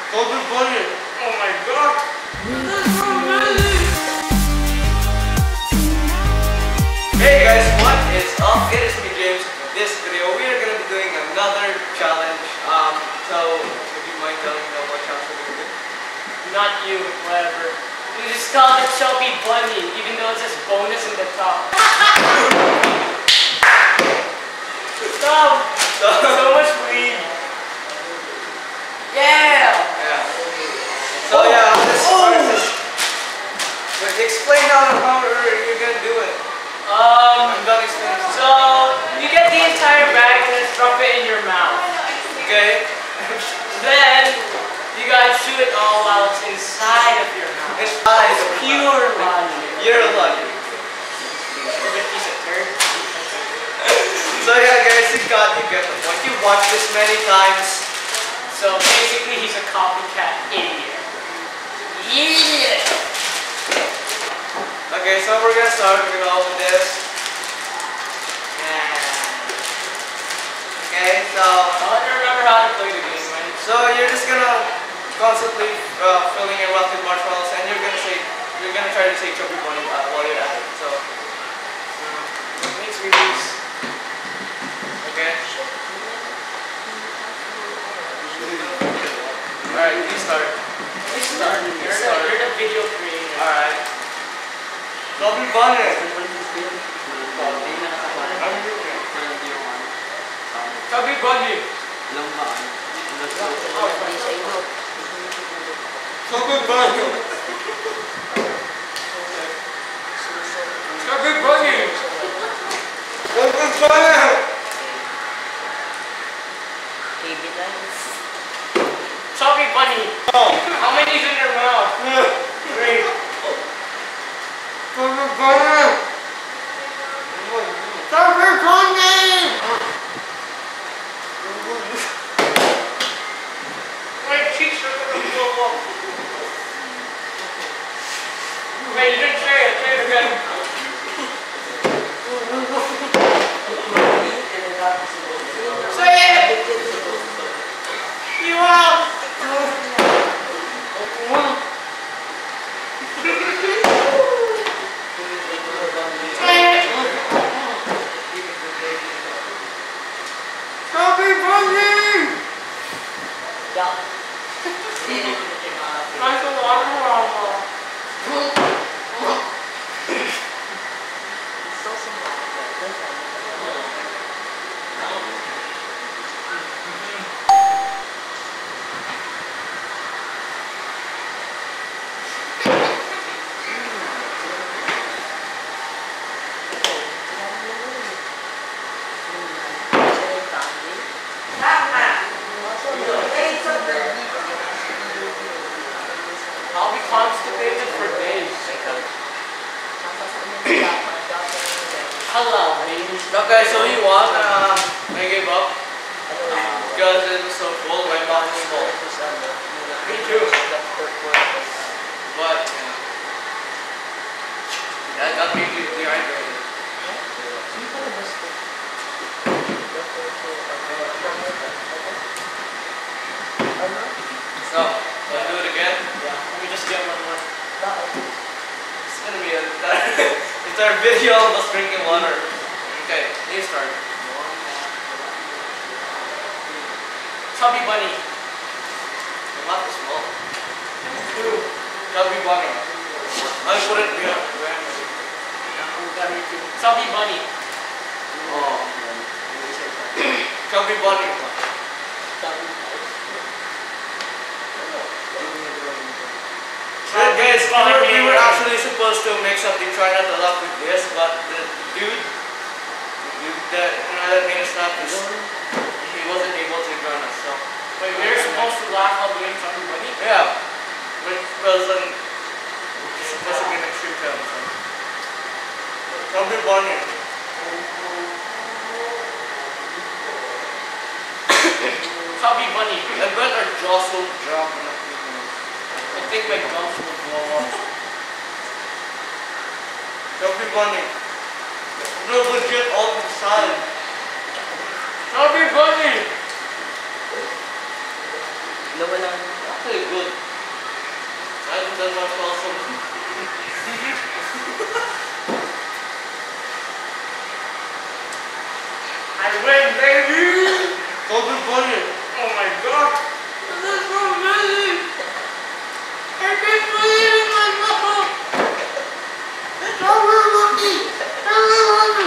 Golden Bunny. Oh my god. Hey guys, what is up? It is me James. In this video we are going to be doing another challenge. So would you mind telling me what challenge we're going to do? Not you, whatever. You just call it Chubby Bunny, even though it says bonus in the top. Stop! So much weed. Yeah! So yeah, this is. But explain how you're gonna do it. I'm done explaining. So you get the entire bag and then drop it in your mouth. Okay. Then you gotta chew it all out inside of your mouth. Inside of Pure logic. Your logic. Stupid piece of turd. So yeah, guys, you get the point. You watched this many times. So basically, he's a copycat idiot. Idiot. Okay, so we're gonna start with all of this. Okay, so I don't remember how to play the game, man. so you're just gonna constantly filling your mouth with marshmallows, and you're gonna try to say Chubby Bunny while you're at it. So Makes release. okay. Alright, you start. You're the video creator. Alright. Chubby Bunny. Chubby Bunny. Chubby Bunny. Chubby Bunny. Chubby Bunny. Chubby Bunny. Oh. How many is in your mouth? 3. Chubby Bunny. Chubby Bunny. My cheeks are gonna blow up. Wait, you didn't say it. Say it again. Say it. You out. Chubby Bunny. Nice and water. I'll be constipated for days. Hello, baby. Okay, so you won. I gave up because it was so full. My mouth was full. Me too. But that got me dehydrated. So, let's do it again. Let me just get one more. It's gonna be it's our video of us drinking water. Okay, you start. Chubby Bunny. Your mouth is small. Chubby Bunny. I put it behind. Chubby Bunny. Oh. Chubby Bunny. Right, guys, we were actually supposed to make something, try not to laugh with this, but the dude that made us laugh, he wasn't able to join us, so. Wait, we're supposed to laugh while doing Chubby Bunny? Yeah, but it was supposed to be an extreme challenge. So. Chubby Bunny. Chubby Bunny. I bet our jaws will drop in a few minutes. I think my gums will blow up. Chubby Bunny. No, legit all inside. Chubby Bunny! Nawala. Actually good. I think that was awesome. I win, baby! Open bunny. Oh my god! This is so amazing! I can't believe it myself! It's so really lucky! So really lucky!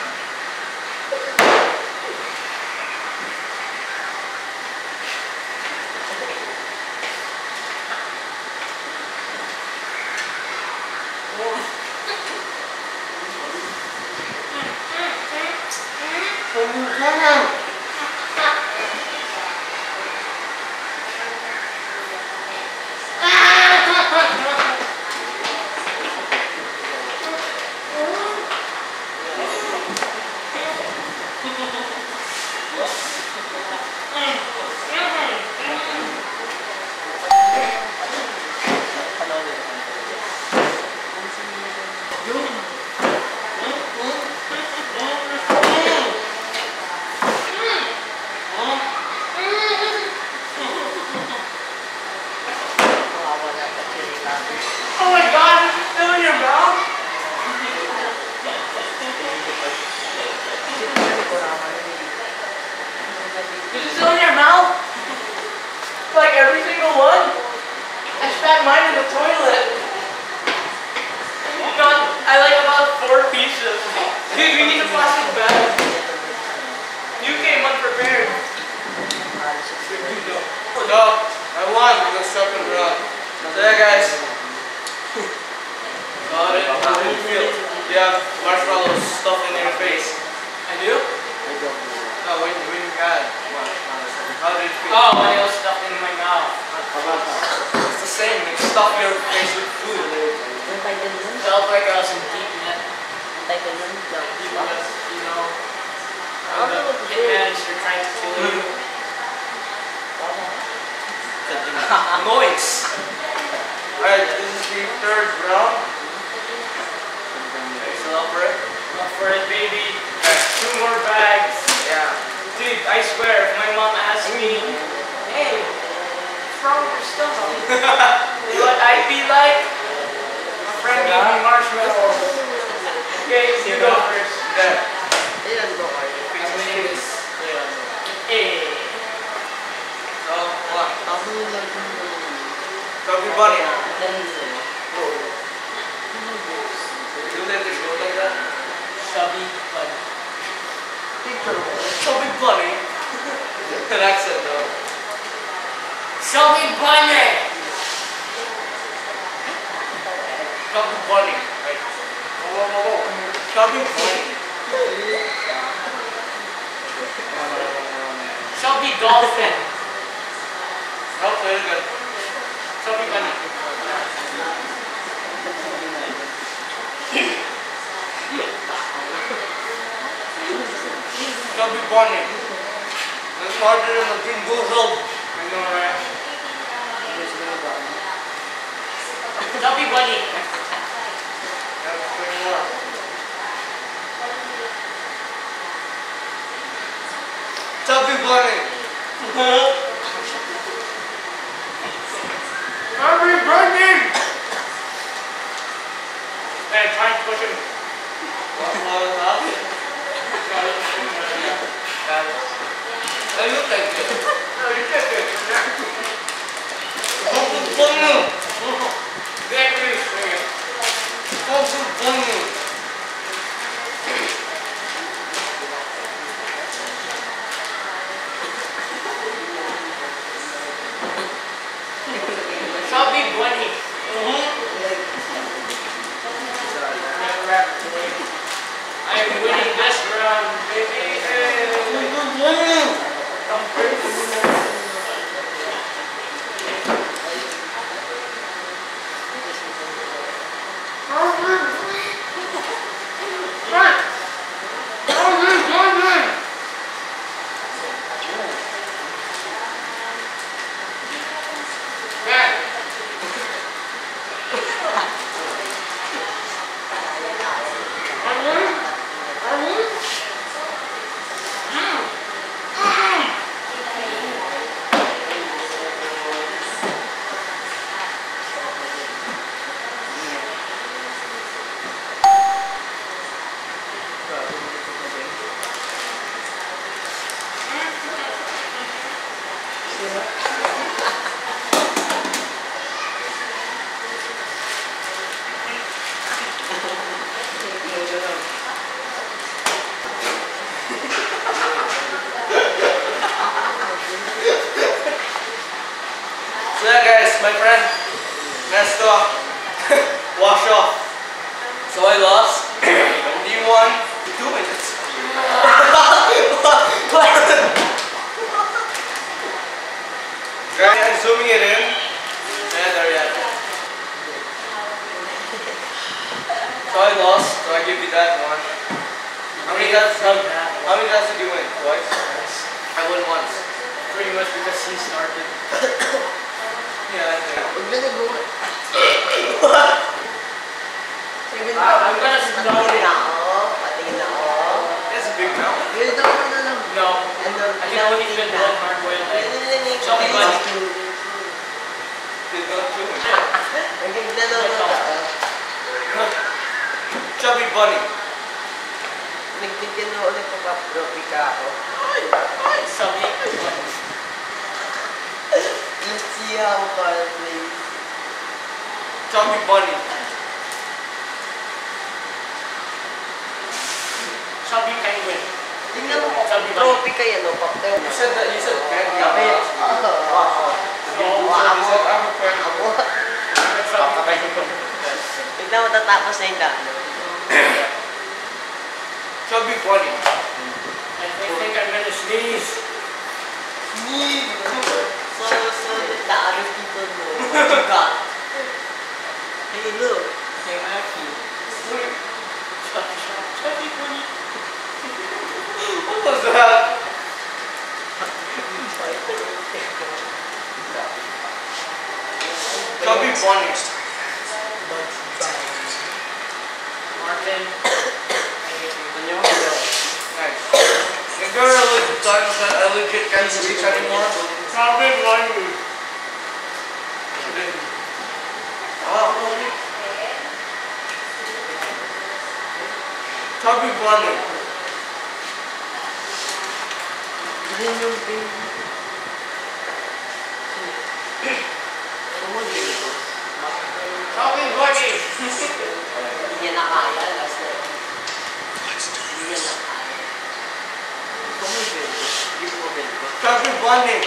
Oh my god, is it still in your mouth? Is it still in your mouth? Like every single one? I spat mine in the toilet. Not, I like about 4 pieces. Dude, we need a plastic bag. You came unprepared. No, I won because second round. So yeah guys. Got it. How do you feel? You have marshmallows stuffed in your face. I do? No, when you got marshmallows. How do you feel? Oh, when it was stuffed in my mouth. It's the same. You stuff your face with food. Felt like I was in deep net. Taken You know, hitmans are trying to kill you. Noise. Alright, this is the third round. Okay, so up for it. Up for it, baby. 2 more bags. Yeah. Dude, I swear, if my mom asks me, hey, what's wrong with your stomach? You know what I'd be like? My friend gave me marshmallows. Okay, you go first. Yeah. My name is Hey. So, what? Chubby bunny. You let it go like that? Chubby Bunny. Chubby bunny. An accent though. Chubby Bunny! Chubby bunny. Right. Chubby bunny. Chubby Dolphin. Oh, very good. Chubby Bunny. Chubby bunny. That's harder than the green bulldog. I know, right? Chubby Bunny. That's 21. Chubby bunny. Chubby Bunny! Hey, try and push him. What was that? I look like this. No, you can't do it. Chubby bunny. Get loose, man. Chubby bunny. Chubby Bunny. I am winning this round, baby. Come first. So yeah guys, my friend messed up. Wash off. So I lost. And you won 2 minutes. Guys, I'm zooming it in. Yeah, there you have it. So I lost, so I give you that one. How many times did you win? Twice? I won once. Pretty much because he started. Yeah, I think. I'm gonna start it. That's a big mountain. No. I can only fit one hard-boiled egg. Chubby bunny. Did not do it. Chubby bunny. Chubby bunny. Chubby bunny. Chubby penguin. You said that. You said penguin. You said I'm a penguin. Chubby bunny. I think I'm gonna sneeze. Hey, Mackie. Chubby bunny. What was that? Chubby bunny. Martin. Nice. Is there a legit time that I legit can't reach anymore? Chubby bunny. Chubby bunny. Chubby bunny. Chubby bunny.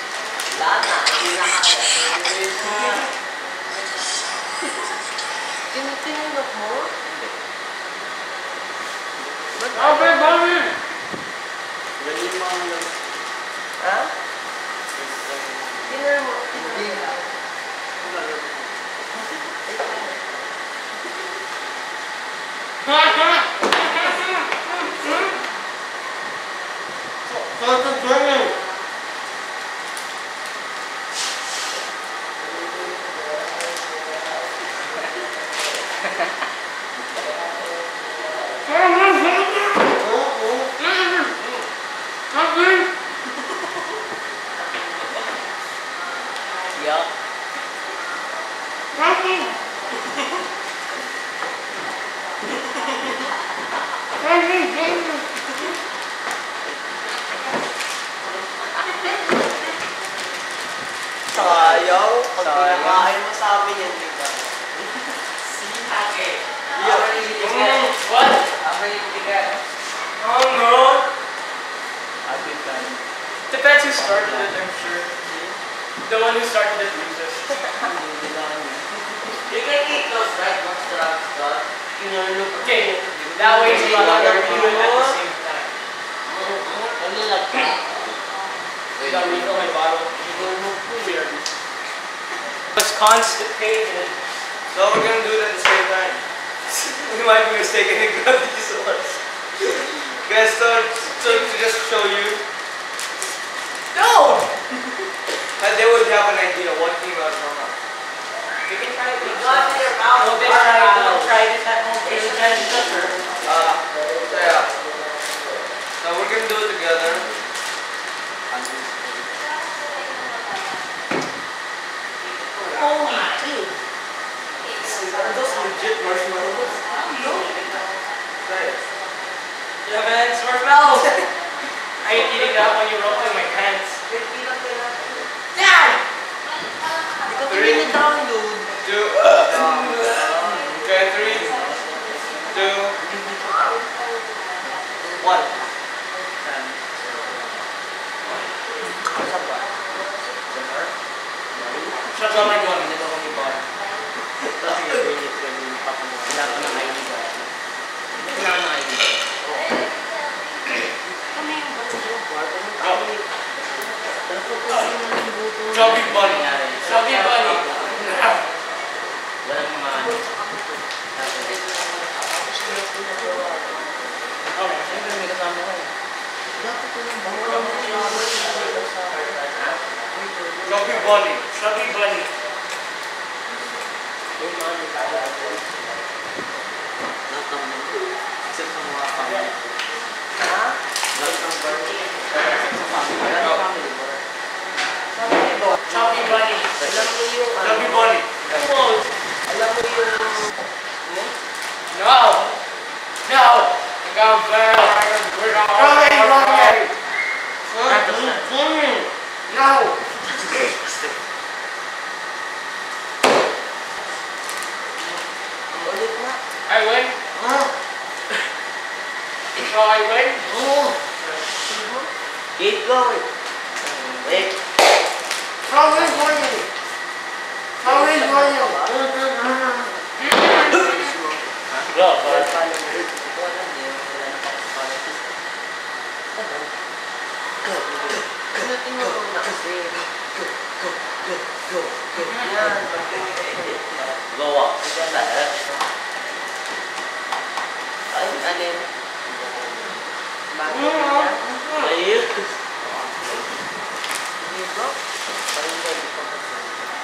Chubby bunny. Chubby bunny. Sayang, pag pinakain mo sa amin yan, di ba? What? Oh no. Depends who started it, I'm sure. The one who started it loses. You can eat those right once the rock's done. Okay, that way it's a lot harder to do it at the same time. I gotta refill my bottle. Weird. I was constipated. So we're gonna do it at the same time. We might be mistaken and grab these ones. Guys, so to just show you. No! That they would have an idea what came out from us. You can try it. Got in your mouth. Don't try this at home. It's just sugar. So yeah. So we're gonna do it together. Holy dude. Are those legit marshmallows? Try it. Yeah, man, it's marshmallows. I ain't eating that when you roll in my pants. Dad! Three, two, okay, 3, 2, 1. Chubby bunny. Dito kami ba? Kasi yung kailangan ng ID ba? Kailangan ng ID. Kami yung Chubby bunny. Chubby bunny. Walang mga ano. Siyempre may kasama ko eh. Chubby bunny. Chubby bunny. Except sa mga family. Ha? Lahat ng party. Except sa family. Lahat ng family. Chubby bunny. Alam mo yung Chubby bunny. alam mo yung No! No! We're going back. We're going back. No! ulit na. I win? So I win? Keep going. Wait. Chubby bunny. Chubby bunny. Go. Go up. Ay, alin? Ayun. Dito? Parang hindi pa kasi.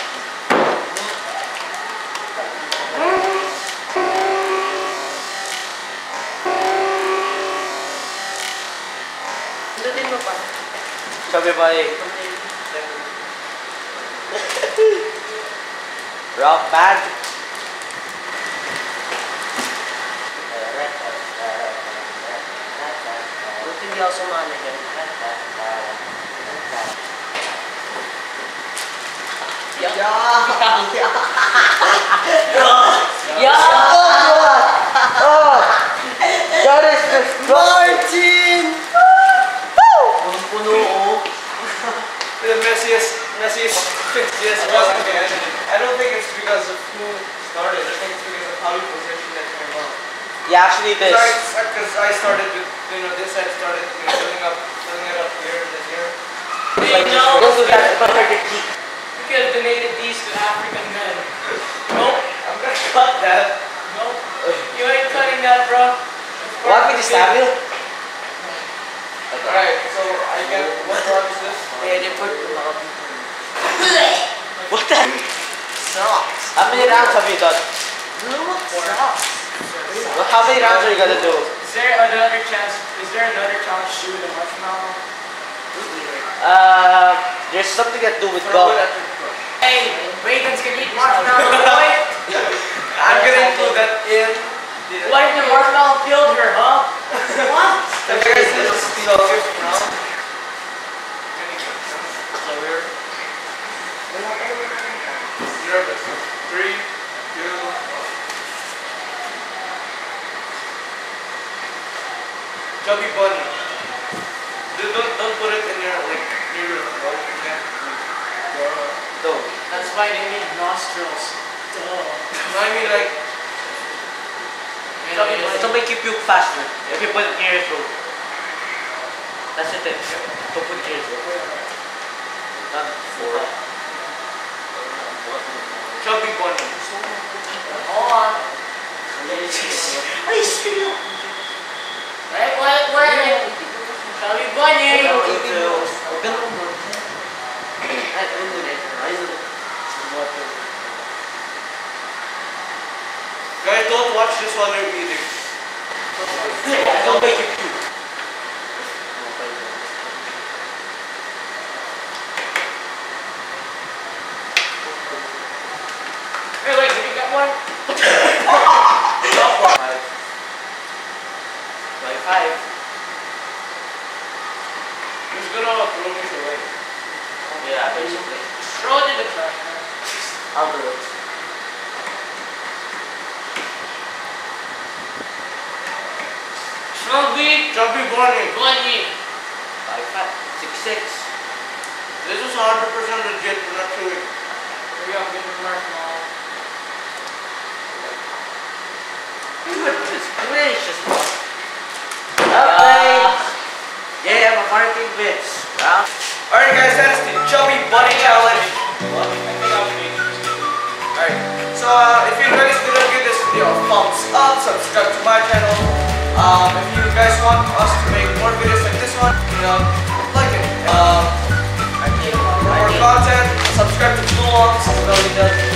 Pindutin mo pa. Sabi ba eh? Rock band. Buti hindi ako sumali dyan. That is disgusting! Punong-puno oh. The messiest was again. I don't think it's because of who started. I think it's because of how you positioned it in your mouth. Yeah, actually it is. Because I started with, this side started, filling it up here and then here. Hey, no! Don't do that perfectly. You could have donated these to African men. Nope. I'm gonna cut that. Nope. You ain't cutting that, bro. Want me to stab you? Alright, so I get, what round is this? What the? Sucks. How many rounds have you done? Sucks. Well, how many rounds are you gonna do? Is there another chance to shoot with a marshmallow? There's something to do with Throw golf. it at the crush. Hey, Ravens can eat marshmallow, boy. I'm gonna include that in the... What if the marshmallow killed her, huh? What? Guys, this is the fifth round. So we're nervous. 3, 2, 1. Chubby bunny. Don't put it in your near your throat. Okay? Don't. That's why they need nostrils. Duh. No, I mean like. It'll make you puke faster if you put it near your throat. That's the tip. Don't put it near your throat. Not before. Chubby bunny. Hold on. Are you serious? Wait. Chubby bunny. Guys, don't watch this while you're eating. Don't make you puke. Hey, wait, did you get one? Five. Who's gonna throw this away? Yeah, basically. Throw it in the trash. I'll do it. Chubby bunny. Bunny. 5, 6, 6. This is 100% legit. We're not doing. We marshmallow. Goodness gracious. Okay. Yeah, I'm a marking bits. Alright guys, that is the Chubby Bunny Challenge. What? Alright, so if you enjoyed this video, give this video a thumbs up, subscribe to my channel. If you guys want us to make more videos like this one, like it. For more content, subscribe to Blue Lungs.